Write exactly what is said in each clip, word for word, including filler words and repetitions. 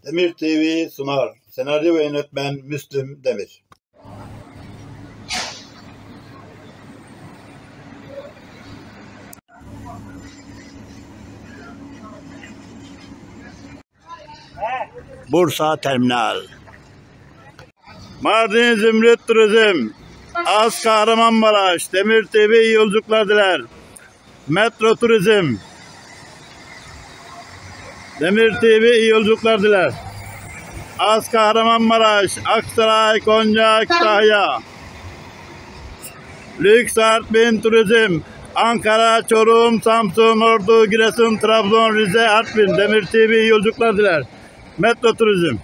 Demir T V sunar. Senaryo ve yönetmen Müslüm Demir. Bursa Terminal. Mardin Zümrüt Turizm. Az Kahramanmaraş. Demir T V iyi yolculuklar diler. Metro Turizm. Demir T V iyi yolculuklar diler. Az Kahramanmaraş, Aksaray, Konya, Kütahya. Lüks Artvin Turizm. Ankara, Çorum, Samsun, Ordu, Giresun, Trabzon, Rize, Artvin. Demir T V iyi yolculuklar diler. Metro Turizm.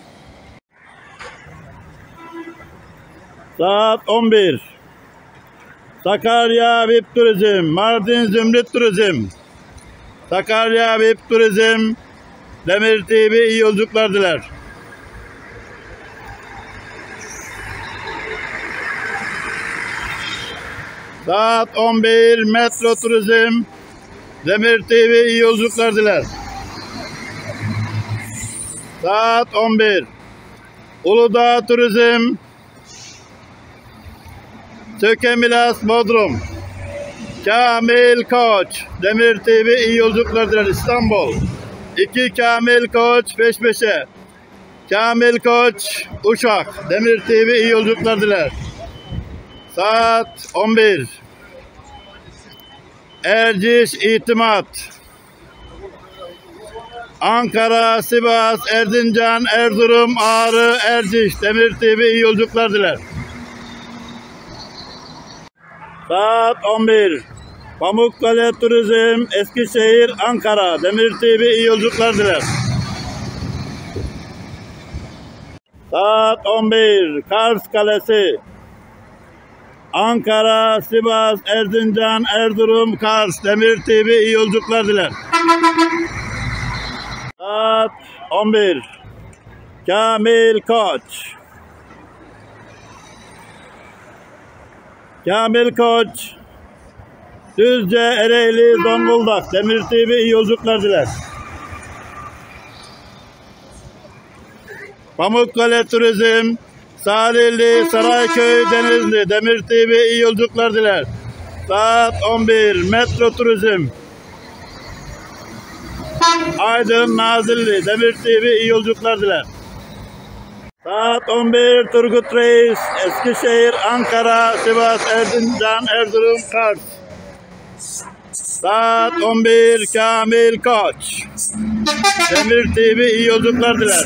Saat on bir. Sakarya V I P Turizm. Mardin Zümrüt Turizm. Sakarya V I P Turizm. Demir T V iyi yolculuklar diler. Saat on bir. Metro Turizm. Demir T V iyi yolculuklar diler. Saat on bir. Uludağ Turizm. Sökemilas Bodrum. Kamil Koç. Demir T V iyi yolculuklar diler. İstanbul. İki Kamil Koç peş peşe. Kamil Koç Uşak. Demir T V iyi yolculuklar diler. Saat on bir. Erciş İtimat. Ankara, Sivas, Erzincan, Erzurum, Ağrı, Erciş. Demir T V iyi yolculuklar diler. Saat on bir. Pamukkale Turizm, Eskişehir, Ankara. Demir T V iyi yolculuklar diler. Saat on bir. Kars Kalesi. Ankara, Sivas, Erzincan, Erzurum, Kars. Demir T V iyi yolculuklar diler. Saat on bir. Kamil Koç. Kamil Koç. Düzce, Ereğli, Zonguldak. Demir T V iyi yolculuklar diler. Pamukkale Turizm. Salihli, Sarayköy, Denizli. Demir T V iyi yolculuklar diler. Saat on bir. Metro Turizm. Aydın, Nazilli. Demir T V iyi yolculuklar diler. Saat on bir. Turgut Reis. Eskişehir, Ankara, Sivas, Erzincan, Erzurum, Kars. Saat on bir. Kamil Koç. Demir T V iyi yolculuklar diler.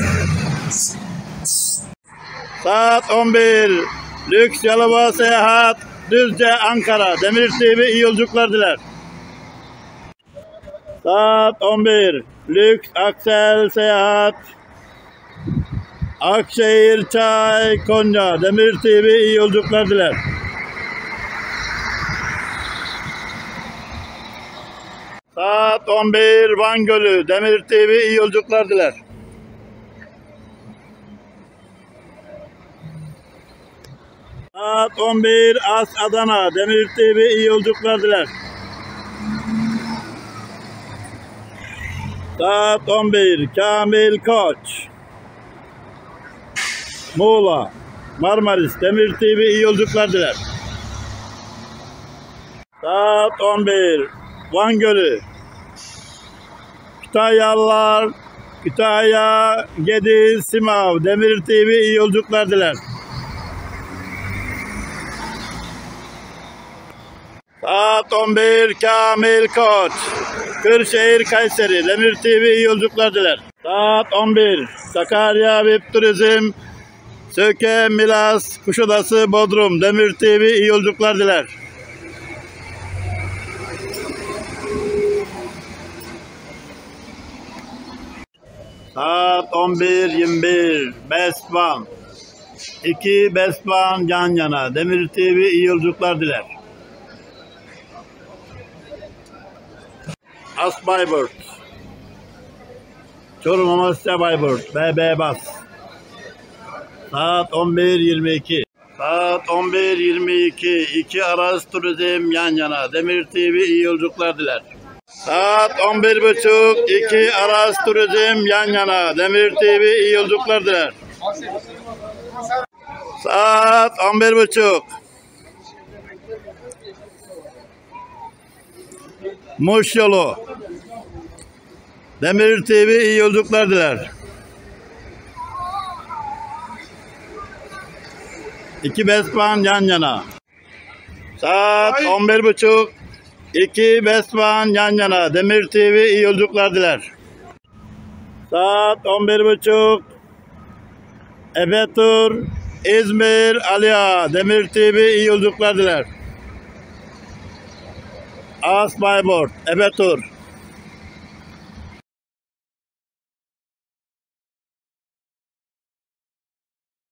Saat on bir. Lüks Yalova Seyahat. Düzce, Ankara. Demir T V iyi yolculuklar diler. Saat on bir. Lüks Aksel Seyahat. Akşehir, Çay, Konya. Demir T V iyi yolculuklar diler. Saat on bir. Van Gölü. Demir T V iyi yolculuklar diler. Saat on bir. As Adana. Demir T V iyi yolculuklar diler. Saat on bir. Kamil Koç. Muğla, Marmaris. Demir T V iyi yolculuklar diler. Saat on bir. Van Gölü. Kütahyalılar. Kütahya, Gediz, Simav. Demir T V iyi yolculuklar diler. Saat on bir. Kamil Koç. Kırşehir, Kayseri. Demir T V iyi yolculuklar diler. Saat on bir. Sakarya V I P Turizm. Söke, Milas, Kuşadası, Bodrum. Demir T V iyi yolculuklar diler. Saat on bir yirmi bir. Best One. İki Best One yan yana. Demir T V iyi yolculuklar diler. As Bayburt. Çorum Amasya Bayburt. B B Bas. Saat on bir yirmi iki. Saat on bir yirmi iki. İki Aras Turizm yan yana. Demir T V iyi yolculuklar diler. Saat on bir buçuk. iki Aras Turizm yan yana. Demir T V iyi yolculuklar diler. Saat on bir buçuk. Muş yolu. Demir T V iyi yolculuklar diler. İki Bespan yan yana. Saat on bir buçuk. İki Bespan yan yana. Demir T V iyi yolculuklar diler. Saat on bir buçuk. Efe Tur, İzmir, Aliya. Demir T V iyi yolculuklar diler. As Bayburt, Efe Tur.